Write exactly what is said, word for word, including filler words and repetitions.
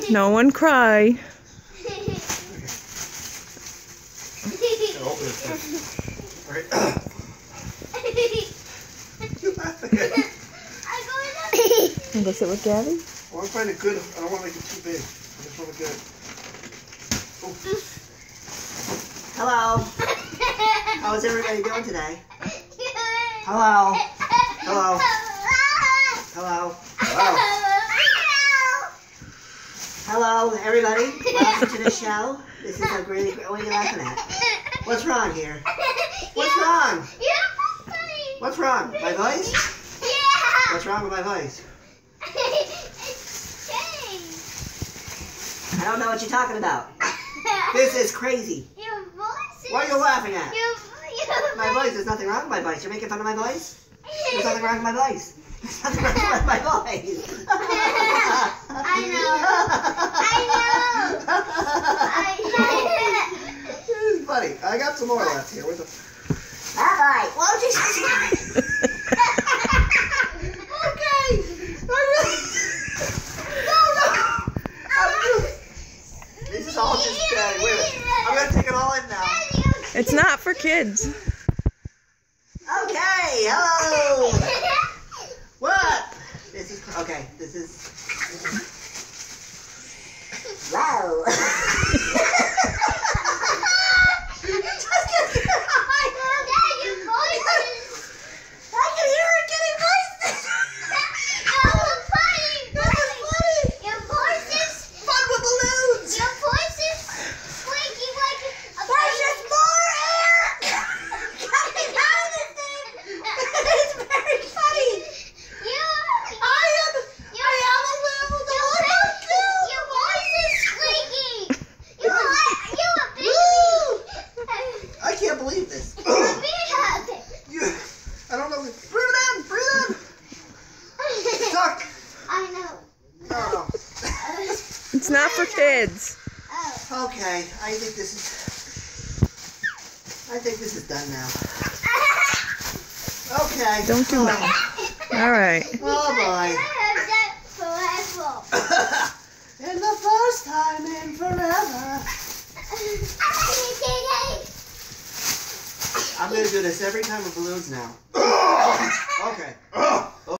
No one cry. Open it first. All right. You're laughing at it. Wanna go sit with Gabby? I want to find it good. I don't want to make it too big. I just want it good. Oh. Hello. How's everybody doing today? Hello. Hello. Hello. Wow. Hello, everybody. Welcome to the show. This is a really great. What are you laughing at? What's wrong here? What's wrong? What's wrong? My voice? Yeah. What's wrong with my voice? It's changed. I don't know what you're talking about. This is crazy. Your voice is... What are you laughing at? Your, your My voice. There's nothing wrong with my voice. You're making fun of my voice? There's nothing wrong with my voice. There's nothing wrong with my voice. I know. I know. I know. This is funny. I got some more left here. Where's the... Bye-bye. Why don't you say Okay. I really... No, no. I'm just... This is all just... Uh, wait a minute. I'm going to take it all in now. It's not for kids. Okay, hello. What? This is... Okay, this is... Wow. Believe this. You, I don't know. Breathe in. Breathe in. Talk. I know. No, no. It's not for kids. Oh. Okay, I think this is... I think this is done now. Okay. Don't do that. All right. Oh boy. Forever. And the first time in forever. I'm gonna do this every time with balloons now. Okay.